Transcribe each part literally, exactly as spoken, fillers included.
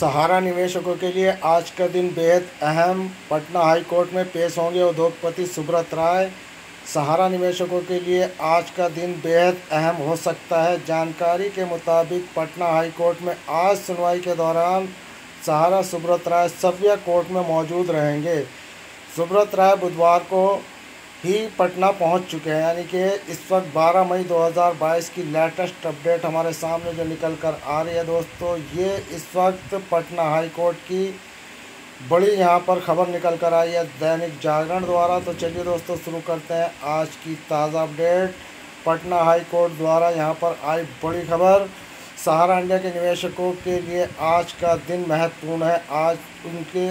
सहारा निवेशकों के लिए आज का दिन बेहद अहम। पटना हाई कोर्ट में पेश होंगे उद्योगपति सुब्रत राय। सहारा निवेशकों के लिए आज का दिन बेहद अहम हो सकता है। जानकारी के मुताबिक पटना हाई कोर्ट में आज सुनवाई के दौरान सहारा सुब्रत राय सव्य कोर्ट में मौजूद रहेंगे। सुब्रत राय बुधवार को ही पटना पहुंच चुके हैं, यानी कि इस वक्त बारह मई दो हज़ार बाईस की लेटेस्ट अपडेट हमारे सामने जो निकल कर आ रही है दोस्तों, ये इस वक्त पटना हाई कोर्ट की बड़ी यहाँ पर खबर निकल कर आई है दैनिक जागरण द्वारा। तो चलिए दोस्तों शुरू करते हैं आज की ताज़ा अपडेट। पटना हाई कोर्ट द्वारा यहाँ पर आई बड़ी खबर। सहारा इंडिया के निवेशकों के लिए आज का दिन महत्वपूर्ण है। आज उनके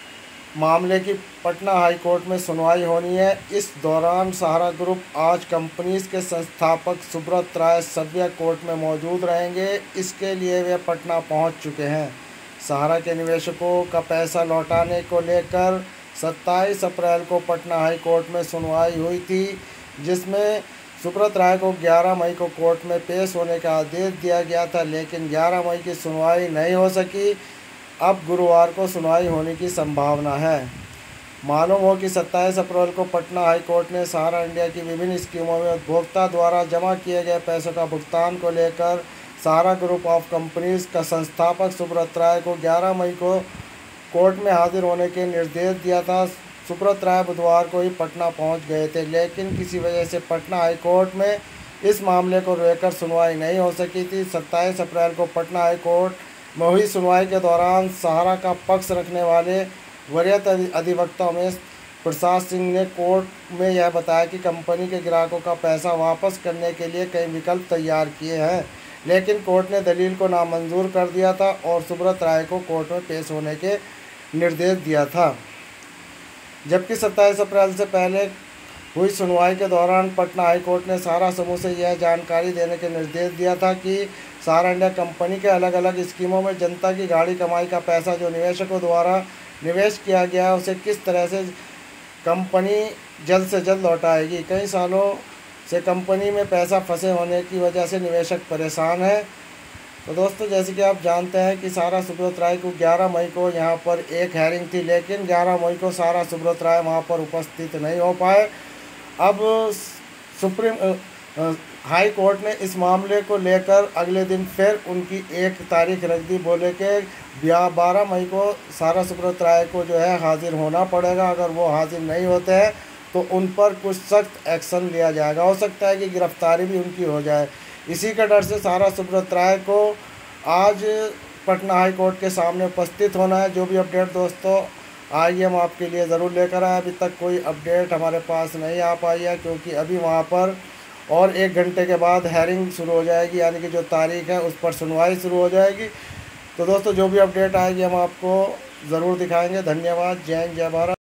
मामले की पटना हाई कोर्ट में सुनवाई होनी है। इस दौरान सहारा ग्रुप आज कंपनीज के संस्थापक सुब्रत राय सव्य कोर्ट में मौजूद रहेंगे। इसके लिए वे पटना पहुंच चुके हैं। सहारा के निवेशकों का पैसा लौटाने को लेकर सत्ताईस अप्रैल को पटना हाई कोर्ट में सुनवाई हुई थी, जिसमें सुब्रत राय को ग्यारह मई को कोर्ट में पेश होने का आदेश दिया गया था, लेकिन ग्यारह मई की सुनवाई नहीं हो सकी। अब गुरुवार को सुनवाई होने की संभावना है। मालूम हो कि सत्ताईस अप्रैल को पटना हाई कोर्ट ने सहारा इंडिया की विभिन्न स्कीमों में उपभोक्ता द्वारा जमा किए गए पैसों का भुगतान को लेकर सहारा ग्रुप ऑफ कंपनीज का संस्थापक सुब्रत राय को ग्यारह मई को कोर्ट में हाजिर होने के निर्देश दिया था। सुब्रत राय बुधवार को ही पटना पहुंच गए थे, लेकिन किसी वजह से पटना हाई कोर्ट में इस मामले को लेकर सुनवाई नहीं हो सकी थी। सत्ताईस अप्रैल को पटना हाई कोर्ट में हुई सुनवाई के दौरान सहारा का पक्ष रखने वाले वरीयत अधिवक्ता उमेश प्रसाद सिंह ने कोर्ट में यह बताया कि कंपनी के ग्राहकों का पैसा वापस करने के लिए कई विकल्प तैयार किए हैं, लेकिन कोर्ट ने दलील को नामंजूर कर दिया था और सुब्रत राय को कोर्ट में पेश होने के निर्देश दिया था। जबकि सत्ताईस अप्रैल से पहले हुई सुनवाई के दौरान पटना हाई कोर्ट ने सहारा समूह से यह जानकारी देने के निर्देश दिया था कि सहारा इंडिया कंपनी के अलग अलग स्कीमों में जनता की गाढ़ी कमाई का पैसा जो निवेशकों द्वारा निवेश किया गया है, उसे किस तरह से कंपनी जल्द से जल्द लौटाएगी। कई सालों से कंपनी में पैसा फंसे होने की वजह से निवेशक परेशान है। तो दोस्तों, जैसे कि आप जानते हैं कि सहारा सुब्रत राय को ग्यारह मई को यहाँ पर एक हेयरिंग थी, लेकिन ग्यारह मई को सहारा सुब्रत राय वहाँ पर उपस्थित नहीं हो पाए। अब सुप्रीम हाई कोर्ट ने इस मामले को लेकर अगले दिन फिर उनकी एक तारीख रख दी, बोले कि बारह मई को सहारा सुब्रत राय को जो है हाजिर होना पड़ेगा। अगर वो हाजिर नहीं होते हैं तो उन पर कुछ सख्त एक्शन लिया जाएगा। हो सकता है कि गिरफ्तारी भी उनकी हो जाए। इसी का डर से सहारा सुब्रत राय को आज पटना हाई कोर्ट के सामने उपस्थित होना है। जो भी अपडेट दोस्तों आई हम आपके लिए ज़रूर लेकर आए। अभी तक कोई अपडेट हमारे पास नहीं आ पाई है, क्योंकि अभी वहाँ पर और एक घंटे के बाद हेयरिंग शुरू हो जाएगी, यानी कि जो तारीख है उस पर सुनवाई शुरू हो जाएगी। तो दोस्तों, जो भी अपडेट आएगी हम आपको ज़रूर दिखाएंगे। धन्यवाद। जय हिंद, जय भारत।